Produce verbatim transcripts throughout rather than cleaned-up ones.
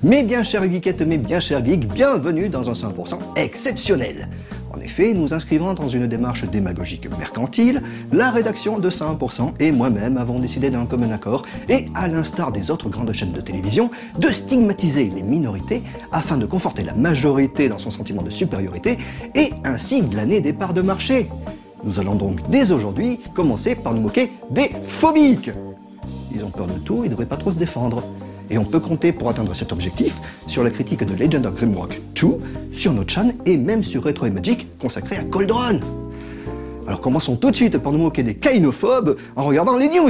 Mes bien chers geekettes, mes bien chers geeks, bienvenue dans un cent pour cent exceptionnel. En effet, nous inscrivons dans une démarche démagogique mercantile, la rédaction de cent pour cent et moi-même avons décidé d'un commun accord, et à l'instar des autres grandes chaînes de télévision, de stigmatiser les minorités afin de conforter la majorité dans son sentiment de supériorité et ainsi glaner des parts de marché. Nous allons donc dès aujourd'hui commencer par nous moquer des phobiques. Ils ont peur de tout, ils ne devraient pas trop se défendre. Et on peut compter pour atteindre cet objectif sur la critique de Legend of Grimrock deux, sur notre chaîne et même sur Retro et Magic consacré à Coldron. Alors commençons tout de suite par nous moquer des kainophobes en regardant les news.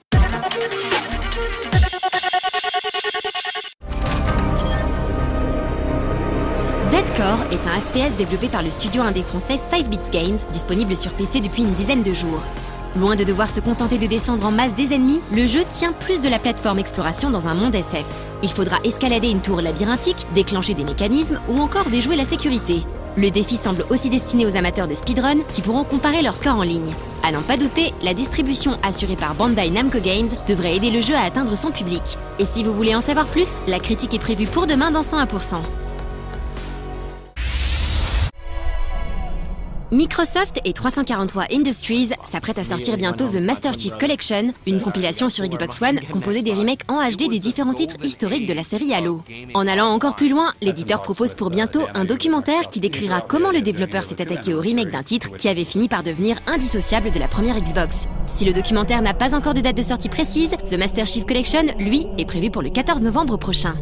Deadcore est un F P S développé par le studio indé français five bits Games, disponible sur P C depuis une dizaine de jours. Loin de devoir se contenter de descendre en masse des ennemis, le jeu tient plus de la plateforme exploration dans un monde S F. Il faudra escalader une tour labyrinthique, déclencher des mécanismes ou encore déjouer la sécurité. Le défi semble aussi destiné aux amateurs de speedrun qui pourront comparer leur score en ligne. À n'en pas douter, la distribution assurée par Bandai Namco Games devrait aider le jeu à atteindre son public. Et si vous voulez en savoir plus, la critique est prévue pour demain dans cent un pour cent. Microsoft et trois cent quarante-trois Industries s'apprêtent à sortir bientôt The Master Chief Collection, une compilation sur Xbox One composée des remakes en H D des différents titres historiques de la série Halo. En allant encore plus loin, l'éditeur propose pour bientôt un documentaire qui décrira comment le développeur s'est attaqué au remake d'un titre qui avait fini par devenir indissociable de la première Xbox. Si le documentaire n'a pas encore de date de sortie précise, The Master Chief Collection, lui, est prévu pour le quatorze novembre prochain.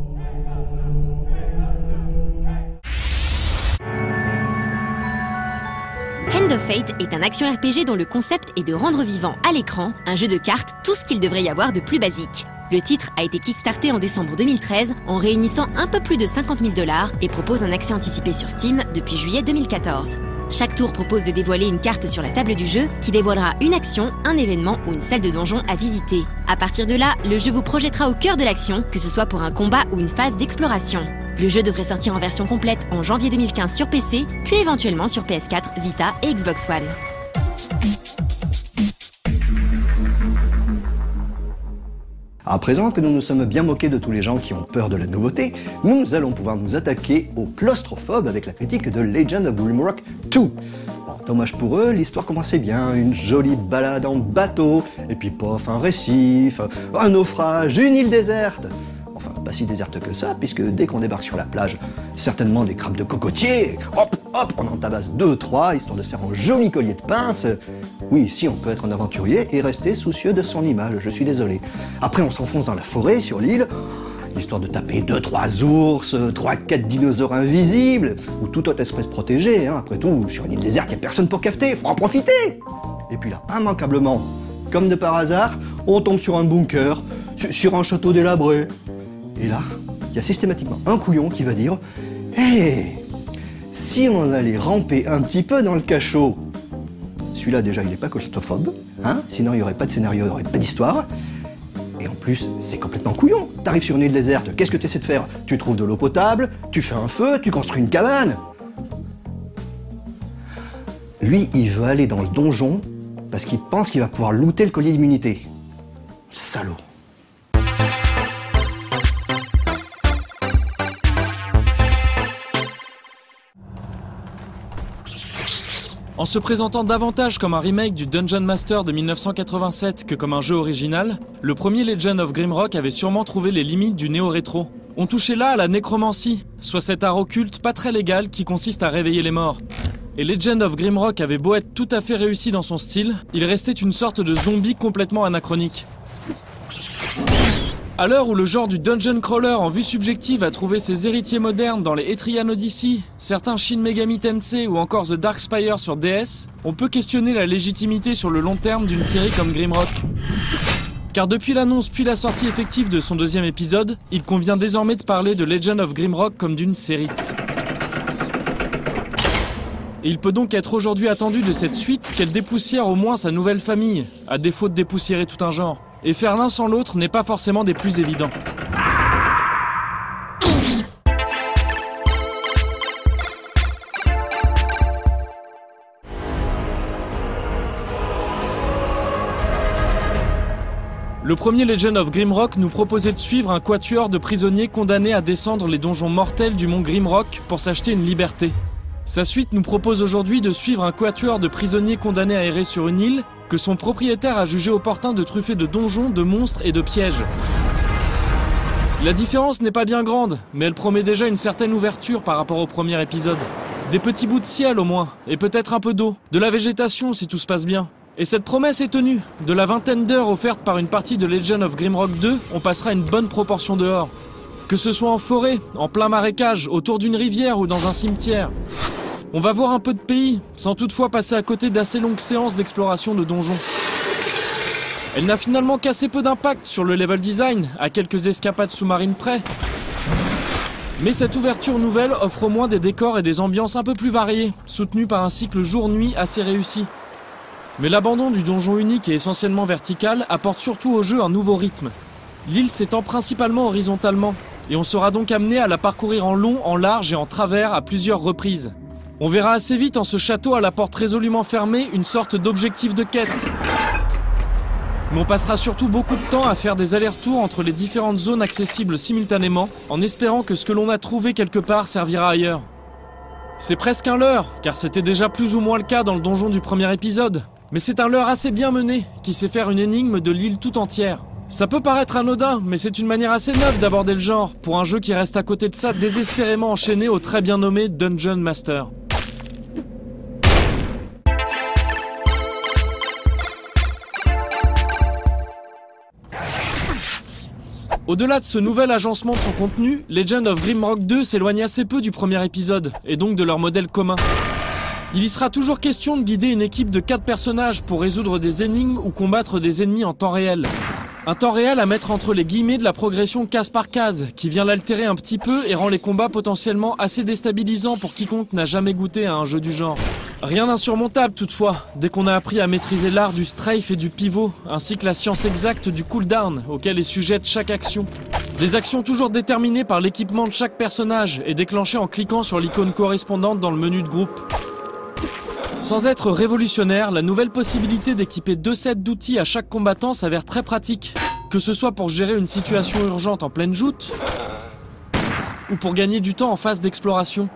Hand of Fate est un action R P G dont le concept est de rendre vivant à l'écran un jeu de cartes tout ce qu'il devrait y avoir de plus basique. Le titre a été kickstarté en décembre deux mille treize en réunissant un peu plus de cinquante mille dollars et propose un accès anticipé sur Steam depuis juillet deux mille quatorze. Chaque tour propose de dévoiler une carte sur la table du jeu qui dévoilera une action, un événement ou une salle de donjon à visiter. À partir de là, le jeu vous projettera au cœur de l'action, que ce soit pour un combat ou une phase d'exploration. Le jeu devrait sortir en version complète en janvier deux mille quinze sur P C, puis éventuellement sur P S quatre, Vita et Xbox One. À présent que nous nous sommes bien moqués de tous les gens qui ont peur de la nouveauté, nous allons pouvoir nous attaquer aux claustrophobes avec la critique de Legend of Grimrock deux. Bon, dommage pour eux, l'histoire commençait bien, une jolie balade en bateau, et puis pof, un récif, un naufrage, une île déserte. Enfin, pas si déserte que ça, puisque dès qu'on débarque sur la plage, certainement des crabes de cocotier, hop, hop, on en tabasse deux, trois, histoire de se faire un joli collier de pince. Oui, si, on peut être un aventurier et rester soucieux de son image, je suis désolé. Après, on s'enfonce dans la forêt, sur l'île, histoire de taper deux, trois ours, trois, quatre dinosaures invisibles, ou toute autre espèce protégée, hein. Après tout, sur une île déserte, il n'y a personne pour cafeter, faut en profiter. Et puis là, immanquablement, comme de par hasard, on tombe sur un bunker, sur un château délabré. Et là, il y a systématiquement un couillon qui va dire « Hé, si on allait ramper un petit peu dans le cachot !» Celui-là, déjà, il n'est pas claustrophobe, hein, sinon il n'y aurait pas de scénario, il n'y aurait pas d'histoire. Et en plus, c'est complètement couillon. T'arrives sur une île déserte, qu'est-ce que tu essaies de faire? Tu trouves de l'eau potable, tu fais un feu, tu construis une cabane. Lui, il veut aller dans le donjon parce qu'il pense qu'il va pouvoir looter le collier d'immunité. Salaud. En se présentant davantage comme un remake du Dungeon Master de mille neuf cent quatre-vingt-sept que comme un jeu original, le premier Legend of Grimrock avait sûrement trouvé les limites du néo-rétro. On touchait là à la nécromancie, soit cet art occulte pas très légal qui consiste à réveiller les morts. Et Legend of Grimrock avait beau être tout à fait réussi dans son style, il restait une sorte de zombie complètement anachronique. À l'heure où le genre du dungeon crawler en vue subjective a trouvé ses héritiers modernes dans les Etrian Odyssey, certains Shin Megami Tensei ou encore The Dark Spire sur D S, on peut questionner la légitimité sur le long terme d'une série comme Grimrock. Car depuis l'annonce puis la sortie effective de son deuxième épisode, il convient désormais de parler de Legend of Grimrock comme d'une série. Et il peut donc être aujourd'hui attendu de cette suite qu'elle dépoussière au moins sa nouvelle famille, à défaut de dépoussiérer tout un genre. Et faire l'un sans l'autre n'est pas forcément des plus évidents. Le premier Legend of Grimrock nous proposait de suivre un quatuor de prisonniers condamnés à descendre les donjons mortels du mont Grimrock pour s'acheter une liberté. Sa suite nous propose aujourd'hui de suivre un quatuor de prisonniers condamnés à errer sur une île que son propriétaire a jugé opportun de truffer de donjons, de monstres et de pièges. La différence n'est pas bien grande, mais elle promet déjà une certaine ouverture par rapport au premier épisode. Des petits bouts de ciel au moins, et peut-être un peu d'eau, de la végétation si tout se passe bien. Et cette promesse est tenue. De la vingtaine d'heures offertes par une partie de Legend of Grimrock deux, on passera une bonne proportion dehors. Que ce soit en forêt, en plein marécage, autour d'une rivière ou dans un cimetière. On va voir un peu de pays, sans toutefois passer à côté d'assez longues séances d'exploration de donjons. Elle n'a finalement qu'assez peu d'impact sur le level design, à quelques escapades sous-marines près. Mais cette ouverture nouvelle offre au moins des décors et des ambiances un peu plus variées, soutenues par un cycle jour-nuit assez réussi. Mais l'abandon du donjon unique et essentiellement vertical apporte surtout au jeu un nouveau rythme. L'île s'étend principalement horizontalement, et on sera donc amené à la parcourir en long, en large et en travers à plusieurs reprises. On verra assez vite en ce château à la porte résolument fermée une sorte d'objectif de quête. Mais on passera surtout beaucoup de temps à faire des allers-retours entre les différentes zones accessibles simultanément, en espérant que ce que l'on a trouvé quelque part servira ailleurs. C'est presque un leurre, car c'était déjà plus ou moins le cas dans le donjon du premier épisode. Mais c'est un leurre assez bien mené, qui sait faire une énigme de l'île tout entière. Ça peut paraître anodin, mais c'est une manière assez neuve d'aborder le genre, pour un jeu qui reste à côté de ça désespérément enchaîné au très bien nommé Dungeon Master. Au-delà de ce nouvel agencement de son contenu, Legend of Grimrock deux s'éloigne assez peu du premier épisode, et donc de leur modèle commun. Il y sera toujours question de guider une équipe de quatre personnages pour résoudre des énigmes ou combattre des ennemis en temps réel. Un temps réel à mettre entre les guillemets de la progression case par case, qui vient l'altérer un petit peu et rend les combats potentiellement assez déstabilisants pour quiconque n'a jamais goûté à un jeu du genre. Rien d'insurmontable toutefois, dès qu'on a appris à maîtriser l'art du strafe et du pivot, ainsi que la science exacte du cooldown auquel est sujette chaque action. Des actions toujours déterminées par l'équipement de chaque personnage et déclenchées en cliquant sur l'icône correspondante dans le menu de groupe. Sans être révolutionnaire, la nouvelle possibilité d'équiper deux sets d'outils à chaque combattant s'avère très pratique, que ce soit pour gérer une situation urgente en pleine joute, ou pour gagner du temps en phase d'exploration.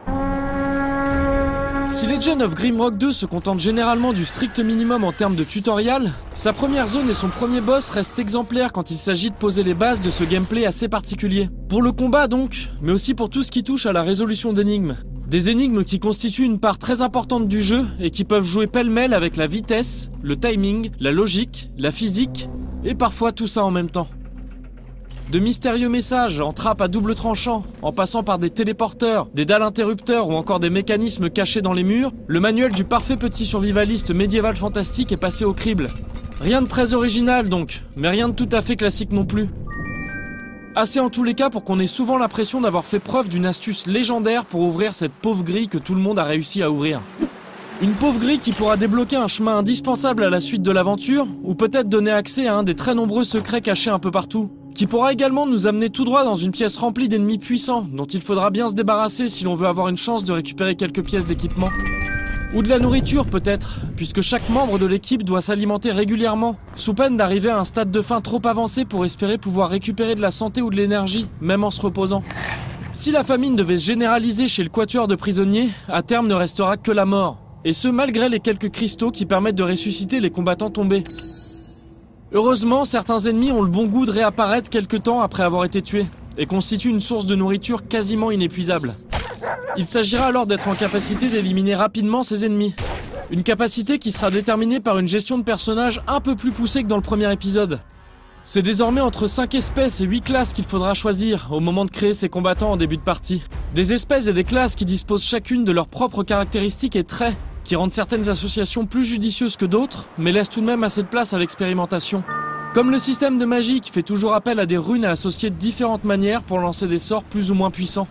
Si Legend of Grimrock deux se contente généralement du strict minimum en termes de tutoriel, sa première zone et son premier boss restent exemplaires quand il s'agit de poser les bases de ce gameplay assez particulier. Pour le combat donc, mais aussi pour tout ce qui touche à la résolution d'énigmes. Des énigmes qui constituent une part très importante du jeu et qui peuvent jouer pêle-mêle avec la vitesse, le timing, la logique, la physique, et parfois tout ça en même temps. De mystérieux messages en trappes à double tranchant, en passant par des téléporteurs, des dalles interrupteurs ou encore des mécanismes cachés dans les murs, le manuel du parfait petit survivaliste médiéval fantastique est passé au crible. Rien de très original donc, mais rien de tout à fait classique non plus. Assez en tous les cas pour qu'on ait souvent l'impression d'avoir fait preuve d'une astuce légendaire pour ouvrir cette pauvre grille que tout le monde a réussi à ouvrir. Une pauvre grille qui pourra débloquer un chemin indispensable à la suite de l'aventure, ou peut-être donner accès à un des très nombreux secrets cachés un peu partout. Qui pourra également nous amener tout droit dans une pièce remplie d'ennemis puissants, dont il faudra bien se débarrasser si l'on veut avoir une chance de récupérer quelques pièces d'équipement. Ou de la nourriture peut-être, puisque chaque membre de l'équipe doit s'alimenter régulièrement, sous peine d'arriver à un stade de faim trop avancé pour espérer pouvoir récupérer de la santé ou de l'énergie, même en se reposant. Si la famine devait se généraliser chez le quatuor de prisonniers, à terme ne restera que la mort, et ce malgré les quelques cristaux qui permettent de ressusciter les combattants tombés. Heureusement, certains ennemis ont le bon goût de réapparaître quelque temps après avoir été tués, et constituent une source de nourriture quasiment inépuisable. Il s'agira alors d'être en capacité d'éliminer rapidement ces ennemis. Une capacité qui sera déterminée par une gestion de personnages un peu plus poussée que dans le premier épisode. C'est désormais entre cinq espèces et huit classes qu'il faudra choisir au moment de créer ces combattants en début de partie. Des espèces et des classes qui disposent chacune de leurs propres caractéristiques et traits, qui rendent certaines associations plus judicieuses que d'autres, mais laissent tout de même assez de place à l'expérimentation. Comme le système de magie qui fait toujours appel à des runes à associer de différentes manières pour lancer des sorts plus ou moins puissants.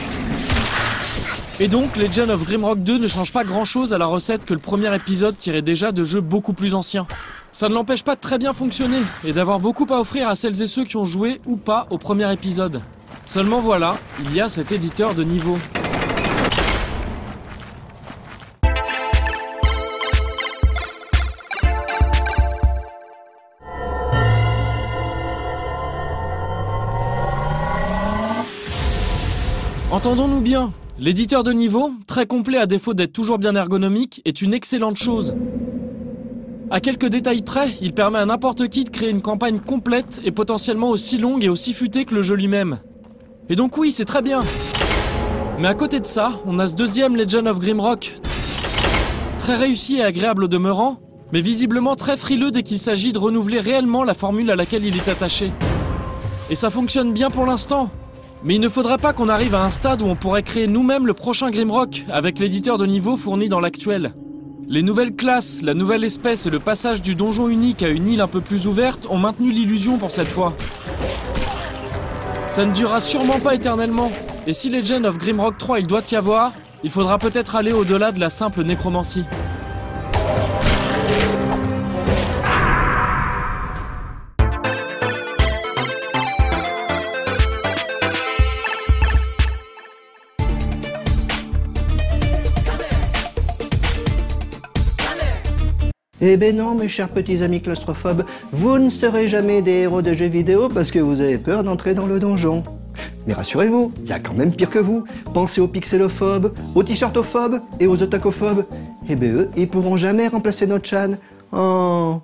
Et donc, Legend of Grimrock deux ne change pas grand chose à la recette que le premier épisode tirait déjà de jeux beaucoup plus anciens. Ça ne l'empêche pas de très bien fonctionner et d'avoir beaucoup à offrir à celles et ceux qui ont joué ou pas au premier épisode. Seulement voilà, il y a cet éditeur de niveau. Entendons-nous bien, l'éditeur de niveau, très complet à défaut d'être toujours bien ergonomique, est une excellente chose. À quelques détails près, il permet à n'importe qui de créer une campagne complète et potentiellement aussi longue et aussi futée que le jeu lui-même. Et donc oui, c'est très bien. Mais à côté de ça, on a ce deuxième Legend of Grimrock. Très réussi et agréable au demeurant, mais visiblement très frileux dès qu'il s'agit de renouveler réellement la formule à laquelle il est attaché. Et ça fonctionne bien pour l'instant. Mais il ne faudrait pas qu'on arrive à un stade où on pourrait créer nous-mêmes le prochain Grimrock avec l'éditeur de niveau fourni dans l'actuel. Les nouvelles classes, la nouvelle espèce et le passage du donjon unique à une île un peu plus ouverte ont maintenu l'illusion pour cette fois. Ça ne durera sûrement pas éternellement, et si Legend of Grimrock trois il doit y avoir, il faudra peut-être aller au-delà de la simple nécromancie. Eh ben non, mes chers petits amis claustrophobes, vous ne serez jamais des héros de jeux vidéo parce que vous avez peur d'entrer dans le donjon. Mais rassurez-vous, il y a quand même pire que vous. Pensez aux pixelophobes, aux t-shirtophobes et aux otakophobes. Eh ben eux, ils pourront jamais remplacer notre Chan. Oh...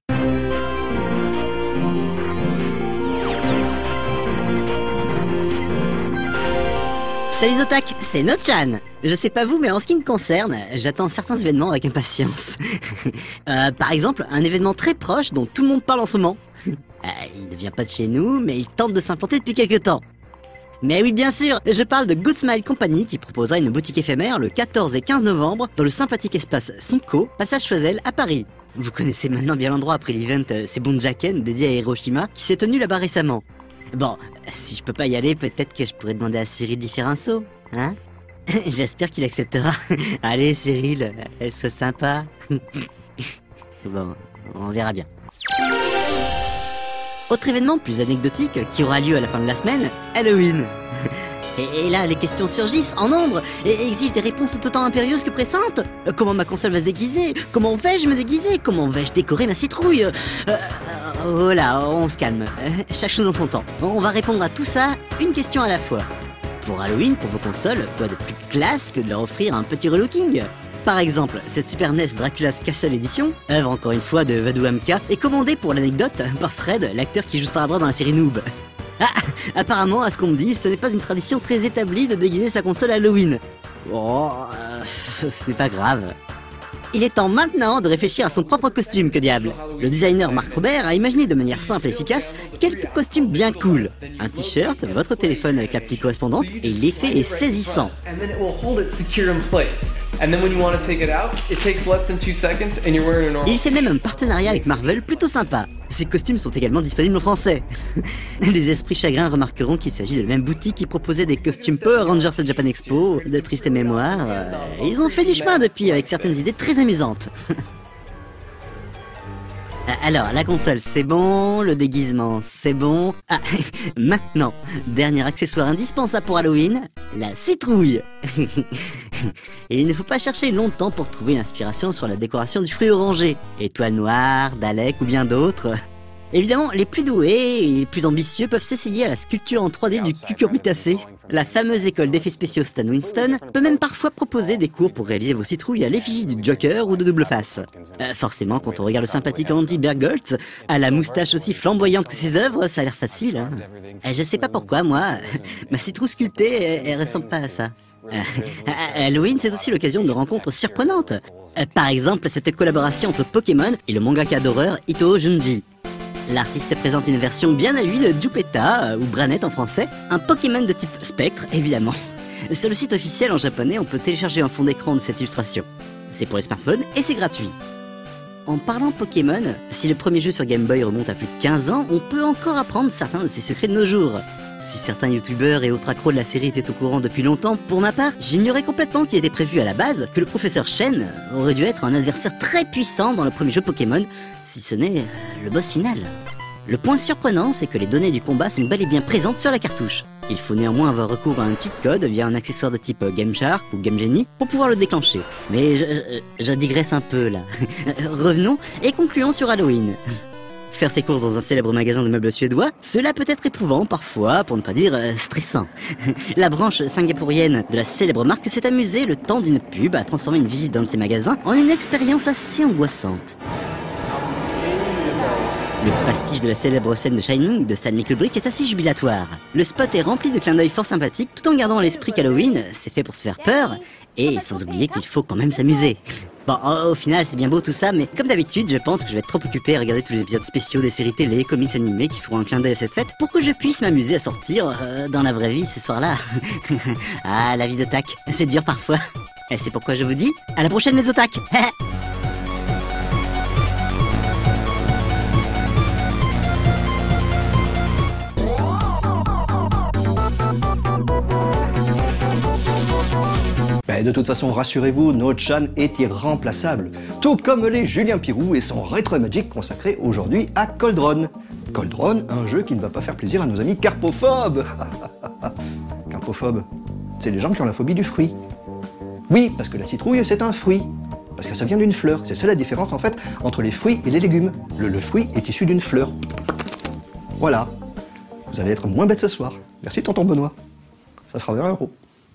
Salut Zotac, c'est Notchan. Je sais pas vous, mais en ce qui me concerne, j'attends certains événements avec impatience. euh, par exemple, un événement très proche dont tout le monde parle en ce moment. euh, il ne vient pas de chez nous, mais il tente de s'implanter depuis quelques temps. Mais oui, bien sûr, je parle de Good Smile Company qui proposera une boutique éphémère le quatorze et quinze novembre dans le sympathique espace Simcoe, passage Choiseul à Paris. Vous connaissez maintenant bien l'endroit après l'event C'est Bonjaken dédié à Hiroshima qui s'est tenu là-bas récemment. Bon, si je peux pas y aller, peut-être que je pourrais demander à Cyril d'y faire un saut, hein? J'espère qu'il acceptera. Allez Cyril, sois sympa. Bon, on verra bien. Autre événement plus anecdotique qui aura lieu à la fin de la semaine, Halloween. Et, et là, les questions surgissent en nombre et exigent des réponses tout autant impérieuses que pressantes. Euh, comment ma console va se déguiser? Comment vais-je me déguiser? Comment vais-je décorer ma citrouille? euh, euh, Voilà, on se calme. Euh, chaque chose en son temps. On va répondre à tout ça, une question à la fois. Pour Halloween, pour vos consoles, quoi de plus classe que de leur offrir un petit relooking? Par exemple, cette Super N E S Dracula's Castle Edition, œuvre encore une fois de Vadou M K, est commandée pour l'anecdote par Fred, l'acteur qui joue Sparadrap dans la série Noob. Ah, apparemment, à ce qu'on me dit, ce n'est pas une tradition très établie de déguiser sa console à Halloween. Oh, euh, ce n'est pas grave. Il est temps maintenant de réfléchir à son propre costume, que diable. Le designer Marc Robert a imaginé de manière simple et efficace quelques costumes bien cool. Un t-shirt, votre téléphone avec l'appli correspondante, et l'effet est saisissant. Il fait même un partenariat avec Marvel plutôt sympa. Ces costumes sont également disponibles en français. Les esprits chagrins remarqueront qu'il s'agit de la même boutique qui proposait des costumes Power Rangers à Japan Expo, de tristes mémoires. Euh, ils ont fait du chemin depuis avec certaines idées très amusantes. Alors, la console c'est bon, le déguisement c'est bon. Ah, maintenant, dernier accessoire indispensable pour Halloween, la citrouille. Et il ne faut pas chercher longtemps pour trouver l'inspiration sur la décoration du fruit orangé. Étoile noire, Dalek ou bien d'autres. Évidemment, les plus doués et les plus ambitieux peuvent s'essayer à la sculpture en trois D du cucurbitacé. La fameuse école d'effets spéciaux Stan Winston peut même parfois proposer des cours pour réaliser vos citrouilles à l'effigie du Joker ou de Double Face. Euh, forcément, quand on regarde le sympathique Andy Bergholtz, à la moustache aussi flamboyante que ses œuvres, ça a l'air facile. Hein. Euh, je sais pas pourquoi, moi, ma citrouille sculptée, elle, elle ressemble pas à ça. Euh, Halloween, c'est aussi l'occasion de rencontres surprenantes. Euh, par exemple, cette collaboration entre Pokémon et le mangaka d'horreur Itō Junji. L'artiste présente une version bien à lui de Jupeta, ou Branette en français, un Pokémon de type spectre, évidemment. Sur le site officiel en japonais, on peut télécharger un fond d'écran de cette illustration. C'est pour les smartphones et c'est gratuit. En parlant Pokémon, si le premier jeu sur Game Boy remonte à plus de quinze ans, on peut encore apprendre certains de ses secrets de nos jours. Si certains youtubeurs et autres accros de la série étaient au courant depuis longtemps, pour ma part, j'ignorais complètement qu'il était prévu à la base que le professeur Shen aurait dû être un adversaire très puissant dans le premier jeu Pokémon, si ce n'est euh, le boss final. Le point surprenant, c'est que les données du combat sont bel et bien présentes sur la cartouche. Il faut néanmoins avoir recours à un cheat code via un accessoire de type Game Shark ou Game Genie pour pouvoir le déclencher. Mais je, je, je digresse un peu là. Revenons et concluons sur Halloween. Faire ses courses dans un célèbre magasin de meubles suédois, cela peut être éprouvant parfois, pour ne pas dire euh, stressant. La branche singapourienne de la célèbre marque s'est amusée le temps d'une pub à transformer une visite dans de ces magasins en une expérience assez angoissante. Le pastiche de la célèbre scène de Shining de Stanley Kubrick est assez jubilatoire. Le spot est rempli de clins d'œil fort sympathiques tout en gardant à l'esprit qu'Halloween, c'est fait pour se faire peur, et sans oublier qu'il faut quand même s'amuser. Bon, au final, c'est bien beau tout ça, mais comme d'habitude, je pense que je vais être trop occupé à regarder tous les épisodes spéciaux des séries télé, comics animés qui feront un clin d'œil à cette fête pour que je puisse m'amuser à sortir euh, dans la vraie vie ce soir-là. Ah, la vie d'otak, c'est dur parfois. Et c'est pourquoi je vous dis, à la prochaine les otaks. Et de toute façon, rassurez-vous, notre Chan est irremplaçable. Tout comme les Julien Pirou et son Retro Magic consacré aujourd'hui à Coldron. Coldron, un jeu qui ne va pas faire plaisir à nos amis carpophobes. Carpophobes, c'est les gens qui ont la phobie du fruit. Oui, parce que la citrouille, c'est un fruit. Parce que ça vient d'une fleur. C'est ça la différence en fait entre les fruits et les légumes. Le, le fruit est issu d'une fleur. Voilà. Vous allez être moins bête ce soir. Merci tonton Benoît. Ça fera vingt euros.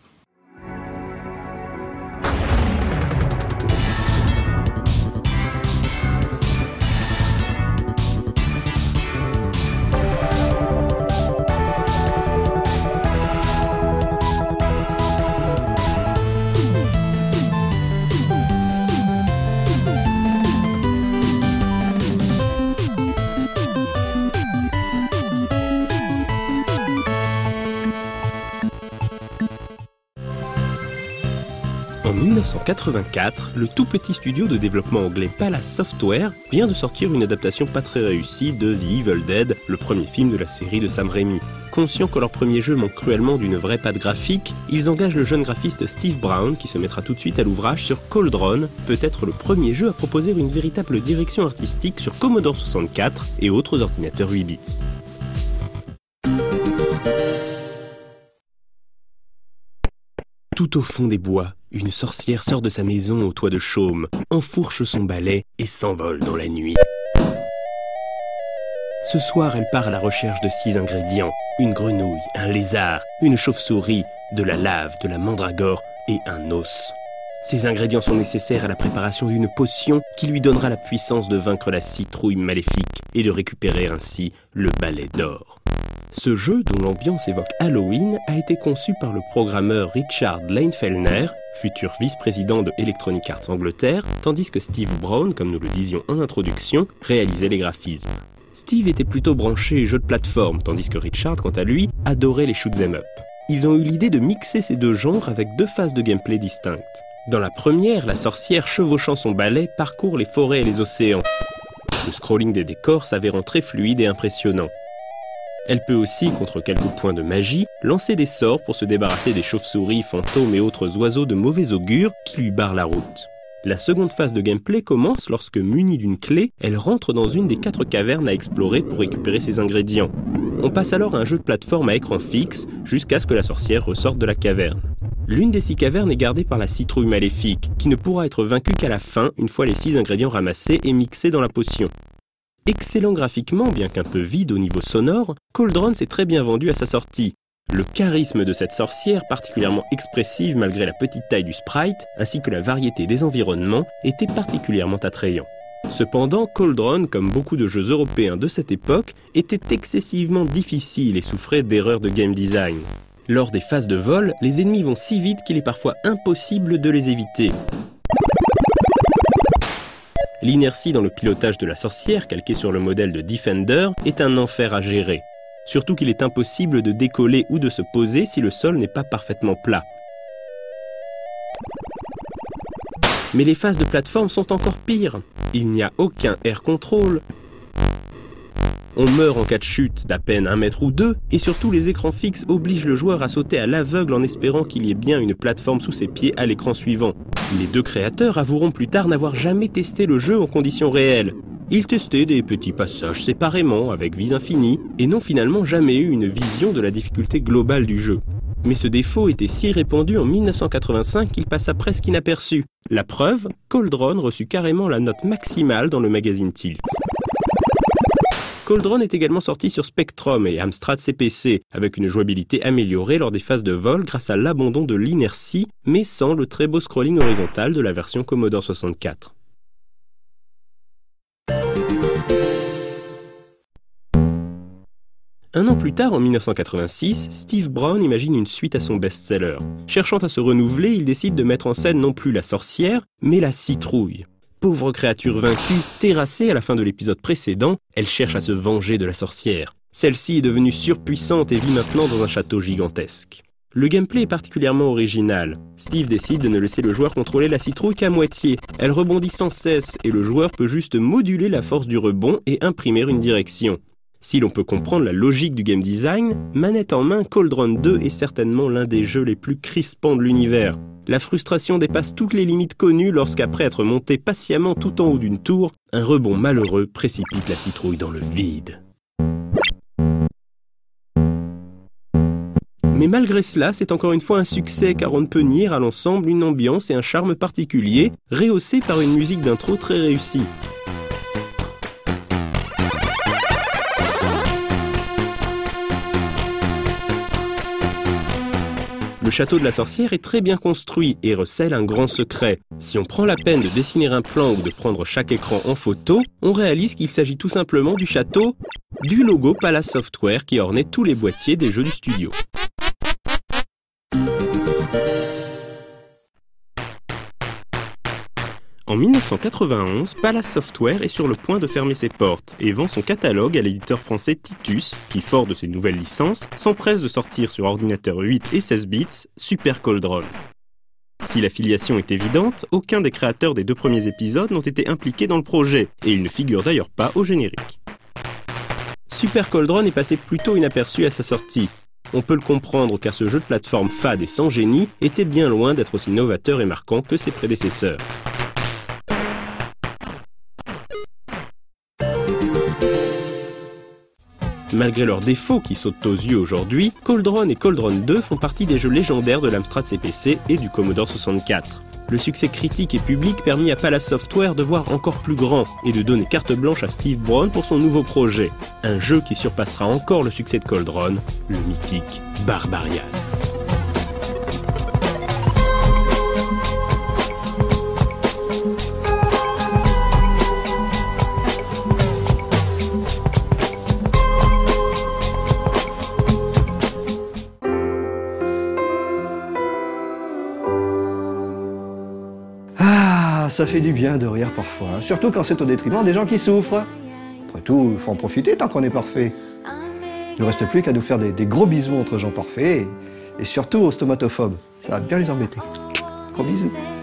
En mille neuf cent quatre-vingt-quatre, le tout petit studio de développement anglais Palace Software vient de sortir une adaptation pas très réussie de The Evil Dead, le premier film de la série de Sam Raimi. Conscients que leur premier jeu manque cruellement d'une vraie patte graphique, ils engagent le jeune graphiste Steve Brown qui se mettra tout de suite à l'ouvrage sur Coldron, peut-être le premier jeu à proposer une véritable direction artistique sur Commodore soixante-quatre et autres ordinateurs huit bits. Tout au fond des bois, une sorcière sort de sa maison au toit de chaume, enfourche son balai et s'envole dans la nuit. Ce soir, elle part à la recherche de six ingrédients. Une grenouille, un lézard, une chauve-souris, de la lave, de la mandragore et un os. Ces ingrédients sont nécessaires à la préparation d'une potion qui lui donnera la puissance de vaincre la citrouille maléfique et de récupérer ainsi le balai d'or. Ce jeu, dont l'ambiance évoque Halloween, a été conçu par le programmeur Richard Lane-Fellner, futur vice-président de Electronic Arts Angleterre, tandis que Steve Brown, comme nous le disions en introduction, réalisait les graphismes. Steve était plutôt branché jeux de plateforme, tandis que Richard, quant à lui, adorait les shoot'em up. Ils ont eu l'idée de mixer ces deux genres avec deux phases de gameplay distinctes. Dans la première, la sorcière chevauchant son balai parcourt les forêts et les océans. Le scrolling des décors s'avérant très fluide et impressionnant. Elle peut aussi, contre quelques points de magie, lancer des sorts pour se débarrasser des chauves-souris, fantômes et autres oiseaux de mauvais augure qui lui barrent la route. La seconde phase de gameplay commence lorsque, munie d'une clé, elle rentre dans une des quatre cavernes à explorer pour récupérer ses ingrédients. On passe alors à un jeu de plateforme à écran fixe, jusqu'à ce que la sorcière ressorte de la caverne. L'une des six cavernes est gardée par la citrouille maléfique, qui ne pourra être vaincue qu'à la fin, une fois les six ingrédients ramassés et mixés dans la potion. Excellent graphiquement, bien qu'un peu vide au niveau sonore, Coldron s'est très bien vendu à sa sortie. Le charisme de cette sorcière, particulièrement expressive malgré la petite taille du sprite, ainsi que la variété des environnements, était particulièrement attrayant. Cependant, Coldron, comme beaucoup de jeux européens de cette époque, était excessivement difficile et souffrait d'erreurs de game design. Lors des phases de vol, les ennemis vont si vite qu'il est parfois impossible de les éviter. L'inertie dans le pilotage de la sorcière, calquée sur le modèle de Defender, est un enfer à gérer. Surtout qu'il est impossible de décoller ou de se poser si le sol n'est pas parfaitement plat. Mais les phases de plateforme sont encore pires. Il n'y a aucun air control. On meurt en cas de chute d'à peine un mètre ou deux, et surtout les écrans fixes obligent le joueur à sauter à l'aveugle en espérant qu'il y ait bien une plateforme sous ses pieds à l'écran suivant. Les deux créateurs avoueront plus tard n'avoir jamais testé le jeu en conditions réelles. Ils testaient des petits passages séparément, avec vis infinie, et n'ont finalement jamais eu une vision de la difficulté globale du jeu. Mais ce défaut était si répandu en mille neuf cent quatre-vingt-cinq qu'il passa presque inaperçu. La preuve, Coldron reçut carrément la note maximale dans le magazine Tilt. Cauldron est également sorti sur Spectrum et Amstrad C P C, avec une jouabilité améliorée lors des phases de vol grâce à l'abandon de l'inertie, mais sans le très beau scrolling horizontal de la version Commodore soixante-quatre. Un an plus tard, en mille neuf cent quatre-vingt-six, Steve Brown imagine une suite à son best-seller. Cherchant à se renouveler, il décide de mettre en scène non plus la sorcière, mais la citrouille. Pauvre créature vaincue, terrassée à la fin de l'épisode précédent, elle cherche à se venger de la sorcière. Celle-ci est devenue surpuissante et vit maintenant dans un château gigantesque. Le gameplay est particulièrement original. Steve décide de ne laisser le joueur contrôler la citrouille qu'à moitié. Elle rebondit sans cesse et le joueur peut juste moduler la force du rebond et imprimer une direction. Si l'on peut comprendre la logique du game design, manette en main, Cauldron deux est certainement l'un des jeux les plus crispants de l'univers. La frustration dépasse toutes les limites connues lorsqu'après être monté patiemment tout en haut d'une tour, un rebond malheureux précipite la citrouille dans le vide. Mais malgré cela, c'est encore une fois un succès car on ne peut nier à l'ensemble une ambiance et un charme particulier, rehaussés par une musique d'intro très réussie. Le château de la sorcière est très bien construit et recèle un grand secret. Si on prend la peine de dessiner un plan ou de prendre chaque écran en photo, on réalise qu'il s'agit tout simplement du château du logo Palace Software qui ornait tous les boîtiers des jeux du studio. En mille neuf cent quatre-vingt-onze, Palace Software est sur le point de fermer ses portes et vend son catalogue à l'éditeur français Titus, qui, fort de ses nouvelles licences, s'empresse de sortir sur ordinateur huit et seize bits Super Cauldron. Si l'affiliation est évidente, aucun des créateurs des deux premiers épisodes n'ont été impliqués dans le projet, et ils ne figurent d'ailleurs pas au générique. Super Cauldron est passé plutôt inaperçu à sa sortie. On peut le comprendre car ce jeu de plateforme fade et sans génie était bien loin d'être aussi novateur et marquant que ses prédécesseurs. Malgré leurs défauts qui sautent aux yeux aujourd'hui, Cauldron et Cauldron deux font partie des jeux légendaires de l'Amstrad C P C et du Commodore soixante-quatre. Le succès critique et public permit à Palace Software de voir encore plus grand et de donner carte blanche à Steve Brown pour son nouveau projet. Un jeu qui surpassera encore le succès de Cauldron, le mythique Barbarian. Ça fait du bien de rire parfois, hein, surtout quand c'est au détriment des gens qui souffrent. Après tout, il faut en profiter tant qu'on est parfait. Il ne reste plus qu'à nous faire des, des gros bisous entre gens parfaits et, et surtout aux stomatophobes. Ça va bien les embêter. Gros bisous.